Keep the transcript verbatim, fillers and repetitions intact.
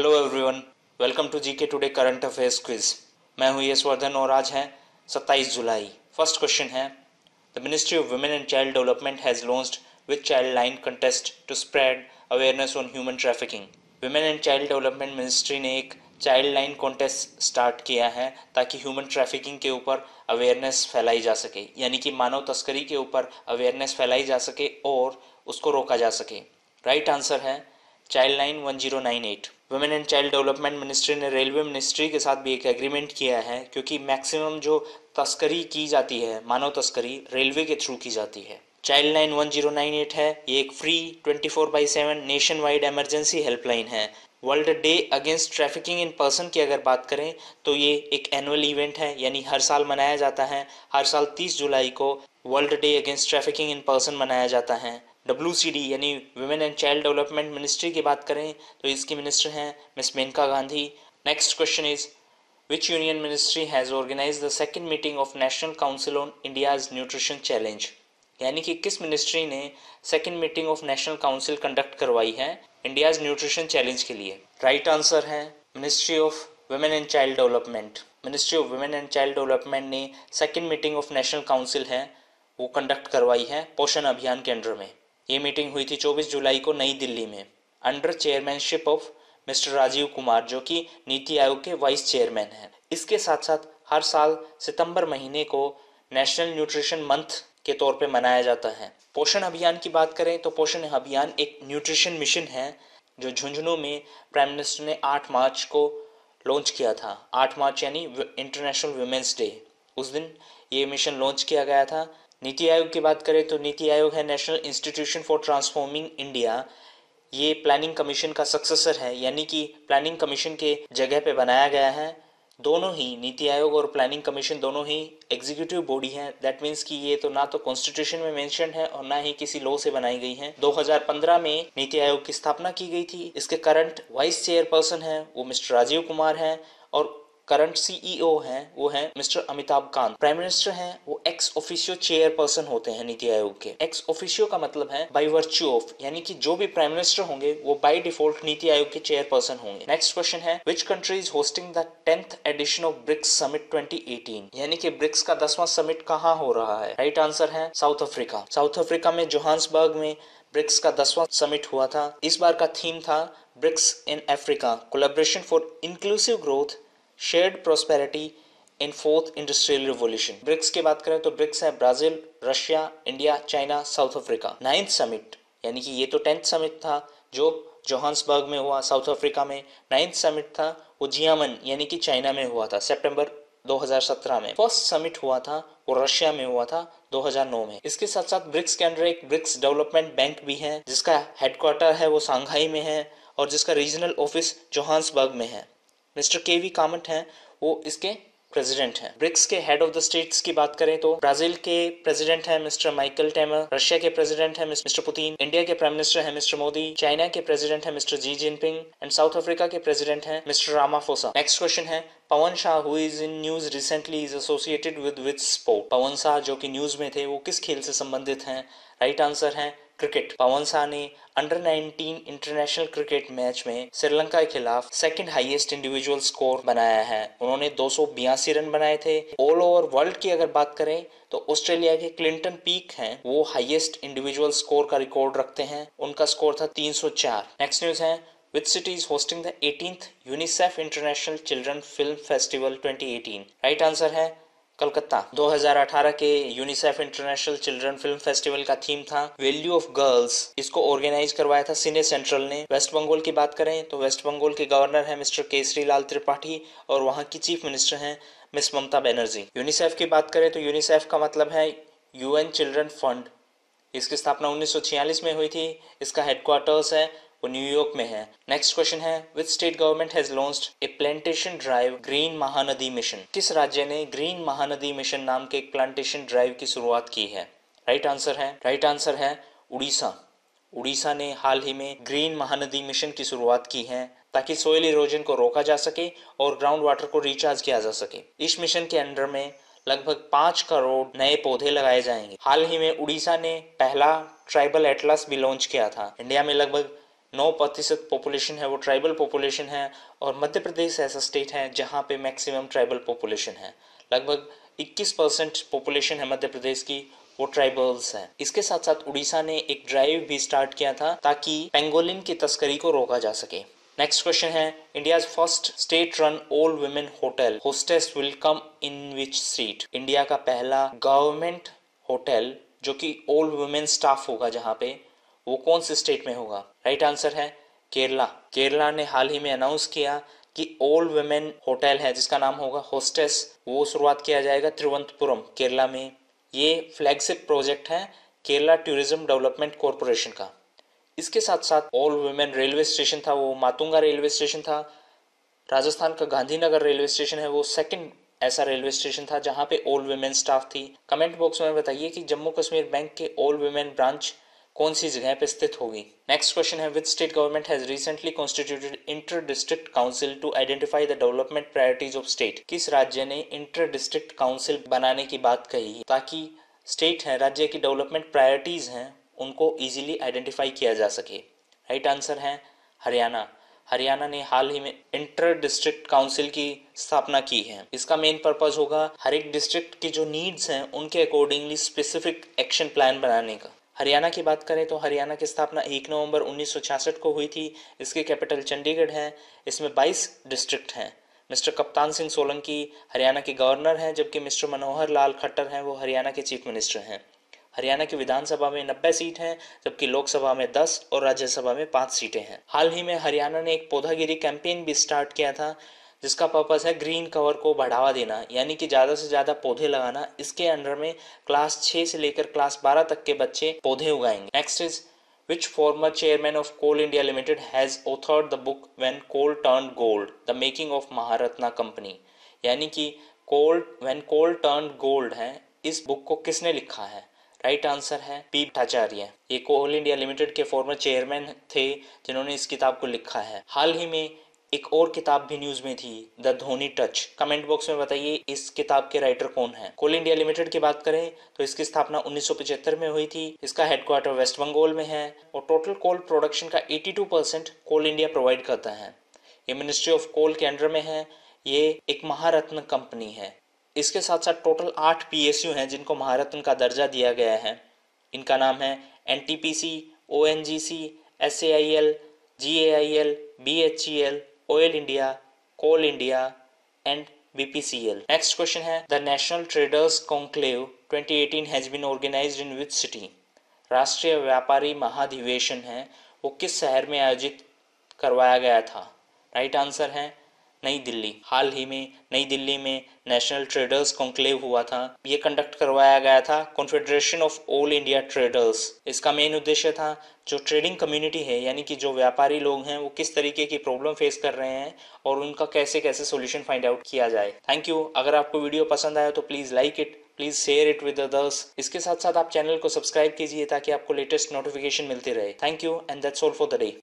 Hello everyone, welcome to GK today current affairs quiz. मैं हूं यशवर्धन और आज है सत्ताईस जुलाई। फर्स्ट क्वेश्चन है, the ministry of women and child development has launched with child line contest to spread awareness on human trafficking. Women and child development ministry ने एक चाइल्ड लाइन कॉन्टेस्ट स्टार्ट किया है ताकि ह्यूमन ट्रैफिकिंग के ऊपर awareness फैलाई जा सके, यानी कि मानव तस्करी के ऊपर अवेयरनेस फैलाई जा सके और उसको रोका जा सके। राइट आंसर है child line one zero nine eight. Women and child development ministry ने रेलवे मिनिस्ट्री के साथ भी एक एग्रीमेंट किया है, क्योंकि मैक्सिमम जो तस्करी की जाती है, मानव तस्करी, रेलवे के थ्रू की जाती है। Child line one zero nine eight है, ये एक free twenty four by seven nationwide emergency helpline है। World day against trafficking in person की अगर बात करें तो ये एक एनुअल इवेंट है, यानी हर साल मनाया जाता है। हर साल तीस जुलाई को world day against trafficking in person मनाया जाता है। डब्ल्यू सी डी यानी women and child development ministry की बात करें तो इसकी मिनिस्टर हैं miss Maneka Gandhi. Next question is, which union ministry has organised the second meeting of national council on India's nutrition challenge. यानी कि किस मिनिस्ट्री ने second meeting of national council conduct करवाई है इंडियाज न्यूट्रिशन चैलेंज के लिए। राइट आंसर है ministry of women and child development. Ministry of women and child development ने second meeting of national council है वो कंडक्ट करवाई है पोषण अभियान के अंडर में। ये मीटिंग हुई थी चौबीस जुलाई को नई दिल्ली में, under chairmanship of mister Rajiv Kumar, जो कि नीति आयोग के वाइस चेयरमैन हैं। इसके साथ साथ हर साल सितंबर महीने को नेशनल न्यूट्रिशन मंथ के तौर पे मनाया जाता है। पोषण अभियान की बात करें तो पोषण अभियान एक न्यूट्रिशन मिशन है जो झुंझुनू में प्राइम मिनिस्टर ने आठ मार्च को लॉन्च किया था। आठ मार्च यानी इंटरनेशनल वुमेन्स डे, उस दिन ये मिशन लॉन्च किया गया था। नीति आयोग की बात करें तो नीति आयोग है national institution for transforming India. ये प्लानिंग कमीशन का सक्सेसर है, यानी कि प्लानिंग कमीशन के जगह पे बनाया गया है। दोनों ही नीति आयोग और प्लानिंग कमीशन दोनों ही एग्जीक्यूटिव बॉडी हैं। दैट मीन्स कि ये तो ना तो कॉन्स्टिट्यूशन में मेंशन है और ना ही किसी लॉ से बनाई गई है। दो हज़ार पंद्रह में नीति आयोग की स्थापना की गई थी। इसके करंट वाइस चेयरपर्सन है वो मिस्टर राजीव कुमार हैं और करंट सीईओ हैं वो हैं mister Amitabh Kant. Prime minister हैं वो एक्स ऑफिशियो चेयरपर्सन होते हैं नीति आयोग के। एक्स ऑफिशियो का मतलब है बाय वर्च्यू ऑफ, यानी कि जो भी प्राइम मिनिस्टर होंगे वो बाय डिफॉल्ट नीति आयोग के चेयरपर्सन होंगे। नेक्स्ट क्वेश्चन है, which country is hosting the tenth edition of BRICS summit twenty eighteen. यानी कि ब्रिक्स का दसवां समिट कहाँ हो रहा है। राइट आंसर है साउथ अफ्रीका। साउथ अफ्रीका में जोहान्सबर्ग में ब्रिक्स का दसवां समिट हुआ था। इस बार का थीम था BRICS in Africa, collaboration for inclusive growth, shared prosperity in fourth industrial revolution. BRICS की बात करें तो ब्रिक्स है Brazil, Russia, India, China, South Africa. Ninth summit, यानी कि ये तो टेंथ समिट था जो जोहान्सबर्ग में हुआ साउथ अफ्रीका में। नाइन्थ समिट था वो जियामन यानी कि चाइना में हुआ था सितंबर दो हज़ार सत्रह में। फर्स्ट समिट हुआ था वो रशिया में हुआ था दो हज़ार नौ में। इसके साथ साथ ब्रिक्स के अंदर एक ब्रिक्स डेवलपमेंट बैंक भी है जिसका हेडक्वार्टर है वो सांघाई में है और जिसका रीजनल ऑफिस जोहान्सबर्ग में है। मिस्टर के वी कामट हैं वो इसके प्रेसिडेंट हैं। ब्रिक्स के हेड ऑफ द स्टेट्स की बात करें तो ब्राजील के प्रेसिडेंट हैं मिस्टर माइकल टेमर, रशिया के प्रेसिडेंट हैं मिस्टर पुतिन, इंडिया के प्राइम मिनिस्टर हैं मिस्टर मोदी, चाइना के प्रेसिडेंट हैं mister Xi Jinping and South Africa के प्रेसिडेंट हैं मिस्टर रामाफोसा। नेक्स्ट क्वेश्चन है, Pawan Shah who is in news recently is associated with which sport. Pawan Shah जो कि न्यूज में थे वो किस खेल से संबंधित हैं। राइट आंसर है क्रिकेट। पवन शाह ने under nineteen international cricket match में श्रीलंका के खिलाफ सेकंड हाईएस्ट इंडिविजुअल स्कोर बनाया है। उन्होंने दो सौ बयासी रन बनाए थे। ऑल ओवर वर्ल्ड की अगर बात करें तो ऑस्ट्रेलिया के क्लिंटन पीक हैं वो हाईएस्ट इंडिविजुअल स्कोर का रिकॉर्ड रखते हैं, उनका स्कोर था तीन सौ चार। नेक्स्ट न्यूज है, which city is hosting the eighteenth UNICEF international children film festival twenty eighteen. Right answer है कलकत्ता। दो हज़ार अठारह के UNICEF international children film festival का थीम था वैल्यू ऑफ गर्ल्स। इसको ऑर्गेनाइज करवाया था सिने सेंट्रल ने। वेस्ट बंगाल की बात करें तो वेस्ट बंगाल के गवर्नर हैं मिस्टर केसरी लाल त्रिपाठी और वहां की चीफ मिनिस्टर हैं मिस ममता बनर्जी। यूनिसेफ की बात करें तो यूनिसेफ का मतलब है यूएन चिल्ड्रन फंड। इसकी स्थापना उन्नीस सौ छियालीस में हुई थी। इसका हेडक्वार्टर्स है वो न्यूयॉर्क में है। नेक्स्ट क्वेश्चन है, which state government has launched a plantation drive green Mahanadi mission. किस राज्य ने ग्रीन महानदी मिशन नाम के एक प्लांटेशन ड्राइव की शुरुआत की है। राइट आंसर है राइट आंसर है उड़ीसा। उड़ीसा ने हाल ही में ग्रीन महानदी मिशन की शुरुआत की है ताकि सोइल इरोजन को रोका जा सके और ग्राउंड वाटर को रिचार्ज किया जा सके। इस मिशन के अंडर में लगभग पाँच करोड़ नए पौधे लगाए जाएंगे। हाल ही में उड़ीसा ने पहला ट्राइबल एटलस भी लॉन्च किया था। इंडिया में लगभग नौ प्रतिशत पॉपुलेशन है वो ट्राइबल पॉपुलेशन है, और मध्य प्रदेश ऐसा स्टेट है जहाँ पे मैक्सिमम ट्राइबल पॉपुलेशन है। लगभग इक्कीस परसेंट पॉपुलेशन है मध्य प्रदेश की, वो ट्राइबल्स हैं। इसके साथ साथ उड़ीसा ने एक ड्राइव भी स्टार्ट किया था ताकि पेंगोलिन की तस्करी को रोका जा सके। नेक्स्ट क्वेश्चन है, India's first state run all women hotel hostess will come in which state? India का पहला गवर्नमेंट होटल जो कि ऑल वुमेन स्टाफ होगा जहाँ पे, वो कौन से स्टेट में होगा? राइट आंसर है केरला। केरला ने हाल ही में अनाउंस किया कि ऑल वुमेन होटल है जिसका नाम होगा होस्टेस, वो शुरुआत किया जाएगा तिरुवनंतपुरम केरला में। ये फ्लैगशिप प्रोजेक्ट है केरला टूरिज्म डेवलपमेंट कॉरपोरेशन का। इसके साथ साथ ऑल वुमेन रेलवे स्टेशन था वो मातुंगा रेलवे स्टेशन था। राजस्थान का गांधीनगर रेलवे स्टेशन है वो सेकंड ऐसा रेलवे स्टेशन था जहां पे ऑल वुमेन स्टाफ थी। कमेंट बॉक्स में बताइए कि जम्मू कश्मीर बैंक के ऑल वुमेन ब्रांच कौन सी जगह पे स्थित होगी। नेक्स्ट क्वेश्चन है, which state government has recently constituted inter district council to identify the development priorities of state? किस राज्य ने इंटर डिस्ट्रिक्ट काउंसिल बनाने की बात कही है ताकि स्टेट है राज्य की डेवलपमेंट प्रायोरिटीज हैं उनको इजीली आइडेंटिफाई किया जा सके? राइट आंसर है हरियाणा। हरियाणा ने हाल ही में इंटर डिस्ट्रिक्ट काउंसिल की स्थापना की है। इसका मेन पर्पस होगा हर एक डिस्ट्रिक्ट की जो नीड्स हैं उनके अकॉर्डिंगली स्पेसिफिक एक्शन प्लान बनाने का। हरियाणा की बात करें तो हरियाणा की स्थापना एक नवंबर उन्नीस सौ छियासठ को हुई थी। इसकी कैपिटल चंडीगढ़ है। इसमें बाईस डिस्ट्रिक्ट हैं। मिस्टर कप्तान सिंह सोलंकी हरियाणा के गवर्नर हैं, जबकि मिस्टर मनोहर लाल खट्टर हैं वो हरियाणा के चीफ मिनिस्टर हैं। हरियाणा की विधानसभा में नब्बे सीट हैं, जबकि लोकसभा में दस और राज्यसभा में पाँच सीटें हैं। हाल ही में हरियाणा ने एक पौधागिरी कैंपेन भी स्टार्ट किया था जिसका पर्पस है ग्रीन कवर को बढ़ावा देना, यानी कि ज़्यादा से ज़्यादा पौधे लगाना। इसके अंडर में क्लास छः से लेकर क्लास बारह तक के बच्चे पौधे उगाएंगे। Next is, which former chairman of Coal India Limited has authored the book When Coal Turned Gold, The Making of Maharatna Company? यानी कि coal when coal turn gold है, इस बुक को किसने लिखा है? राइट आंसर है पी भट्टाचार्य। ये कोल इंडिया लिमिटेड के फॉर्मर चेयरमैन थे जिन्होंने इस किताब को लिखा है। हाल ही में एक और किताब भी न्यूज में थी, the Dhoni touch. Comment box में बताइए इस किताब के राइटर कौन है। कोल इंडिया लिमिटेड की बात करें तो इसकी स्थापना उन्नीस सौ पचहत्तर में हुई थी। इसका हेडक्वार्टर वेस्ट बंगाल में है और टोटल कोल प्रोडक्शन का बयासी परसेंट कोल इंडिया प्रोवाइड करता है। ये मिनिस्ट्री ऑफ कोल के अंडर में है। ये एक महारत्न कंपनी है। इसके साथ साथ टोटल आठ पीएसयू हैं जिनको महारत्न का दर्जा दिया गया है। इनका नाम है NTPC, ONGC, SAIL, GAIL, BHEL, oil India, coal India and BPCL. Next question है, the national traders conclave twenty eighteen has been organised in which city? राष्ट्रीय व्यापारी महाधिवेशन है वो किस शहर में आयोजित करवाया गया था? राइट आंसर है नई दिल्ली। हाल ही में नई दिल्ली में नेशनल ट्रेडर्स कॉन्क्लेव हुआ था। ये कंडक्ट करवाया गया था confederation of all India traders. इसका मेन उद्देश्य था जो ट्रेडिंग कम्युनिटी है यानी कि जो व्यापारी लोग हैं वो किस तरीके की प्रॉब्लम फेस कर रहे हैं और उनका कैसे कैसे सोल्यूशन फाइंड आउट किया जाए। Thank you. अगर आपको वीडियो पसंद आया तो please like it, please share it with others. इसके साथ साथ आप चैनल को सब्सक्राइब कीजिए ताकि आपको लेटेस्ट नोटिफिकेशन मिलती रहे। Thank you and that's all for the day.